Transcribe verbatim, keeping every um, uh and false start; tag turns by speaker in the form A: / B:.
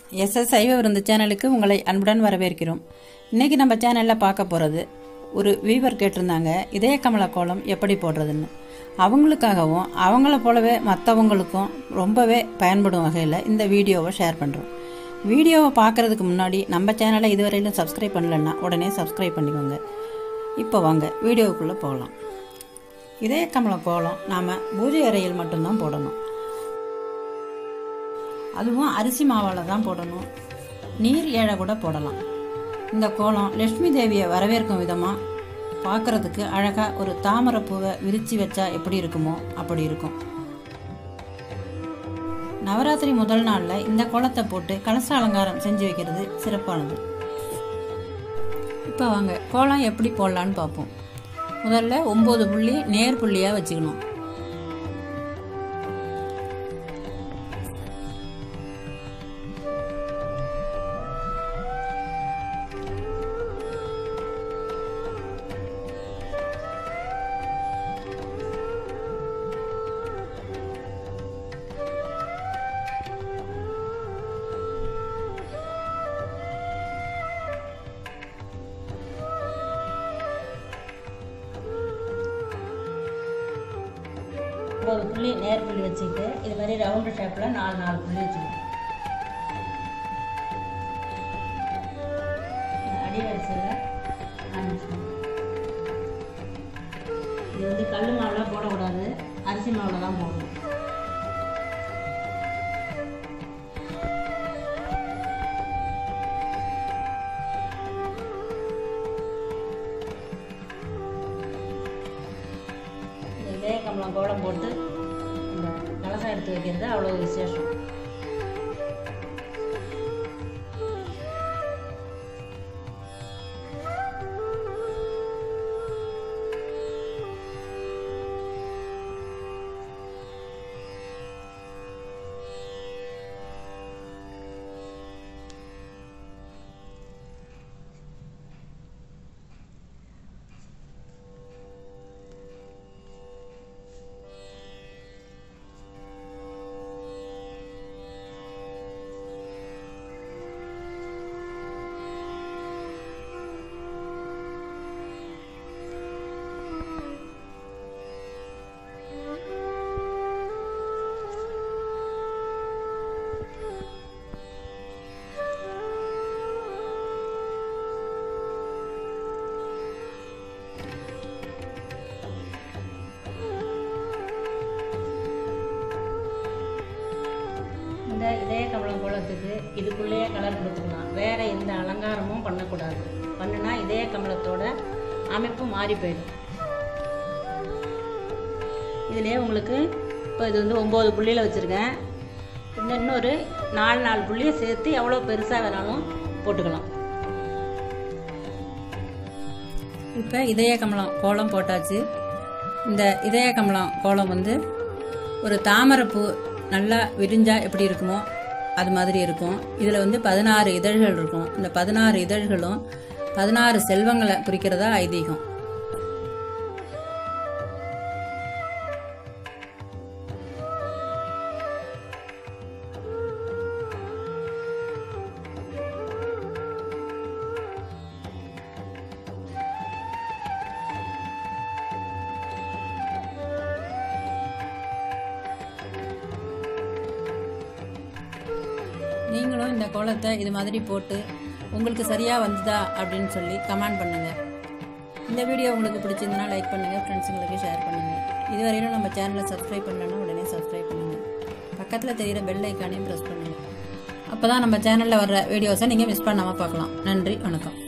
A: SS சைவ விருந்து சேனலுக்கு உங்களை அன்புடன் வரவேற்கிறோம். இன்றைக்கி நம்ம சேனலில் பார்க்க போகிறது, ஒரு வீவர் கேட்டிருந்தாங்க இதய கமல கோலம் எப்படி போடுறதுன்னு. அவங்களுக்காகவும் அவங்கள போலவே மற்றவங்களுக்கும் ரொம்பவே பயன்படும் வகையில் இந்த வீடியோவை ஷேர் பண்ணுறோம். வீடியோவை பார்க்குறதுக்கு முன்னாடி நம்ம சேனலை இதுவரையிலும் சப்ஸ்கிரைப் பண்ணலன்னா உடனே சப்ஸ்கிரைப் பண்ணிக்கோங்க. இப்போ வாங்க வீடியோவுக்குள்ளே போகலாம். இதய கமல கோலம் நாம் பூஜை அறையில் மட்டும்தான் போடணும். அதுவும் அரிசி மாவால் தான் போடணும். நீர் ஏழை கூட போடலாம். இந்த கோலம் லட்சுமி தேவியை வரவேற்கும் விதமாக பார்க்குறதுக்கு அழகாக ஒரு தாமரை பூவை விரித்து வச்சா எப்படி இருக்குமோ அப்படி இருக்கும். நவராத்திரி முதல் நாளில் இந்த கோலத்தை போட்டு கலச அலங்காரம் செஞ்சு வைக்கிறது சிறப்பானது. இப்போ வாங்க கோலம் எப்படி போடலான்னு பார்ப்போம். முதல்ல ஒம்பது புள்ளி நேர் புள்ளியாக வச்சுக்கணும். ஒம்பது புள்ளி நேர் புள்ளி வச்சுக்கிட்டு இது மாதிரி ரவுண்டு ஷேப்பில் நாலு நாலு புள்ளி வச்சுக்கணும். அடி வரிசையில் ஆரம்பிச்சுக்கணும். இது வந்து கல் மாவுலாம் போடக்கூடாது, அரிசி மாவில் தான் போடணும். இதய கமலம் கோலம் போட்டு இந்த கலசம் எடுத்து வைக்கிறது அவ்வளோ விசேஷம். இந்த இதய கமலம் கோலத்துக்கு இதுக்குள்ளேயே கலர் கொடுத்துக்கலாம். வேறு எந்த அலங்காரமும் பண்ணக்கூடாது. பண்ணுனா இதய கமலத்தோட அமைப்பு மாறி போயிடும். இதுலேயே உங்களுக்கு இப்போ இது வந்து ஒம்பது புள்ளியில் வச்சுருக்கேன். இன்னும் இன்னொரு நாலு நாலு புள்ளியை சேர்த்து எவ்வளோ பெருசாக வேணாலும் போட்டுக்கலாம். இப்போ இதய கமலம் கோலம் போட்டாச்சு. இந்த இதய கமலம் கோலம் வந்து ஒரு தாமரைப்பூ நல்லா விரிஞ்சால் எப்படி இருக்குமோ அது மாதிரி இருக்கும். இதில் வந்து பதினாறு இதழ்கள் இருக்கும். இந்த பதினாறு இதழ்களும் பதினாறு செல்வங்களை குறிக்கிறதா ஐதீகம். நீங்களும் இந்த கோலத்தை இது மாதிரி போட்டு உங்களுக்கு சரியாக வந்ததா அப்படின்னு சொல்லி கமெண்ட் பண்ணுங்கள். இந்த வீடியோ உங்களுக்கு பிடிச்சிருந்தனா லைக் பண்ணுங்கள், ஃப்ரெண்ட்ஸுங்களுக்கு ஷேர் பண்ணுங்கள். இதுவரையிலும் நம்ம சேனலை சப்ஸ்கிரைப் பண்ணலன்னா உடனே சப்ஸ்கிரைப் பண்ணுங்கள். பக்கத்தில் தெரிகிற பெல் ஐக்கானையும் ப்ரெஸ் பண்ணுங்கள். அப்போ தான் நம்ம சேனலில் வர்ற வீடியோஸை நீங்கள் மிஸ் பண்ணாமல் பார்க்கலாம். நன்றி, வணக்கம்.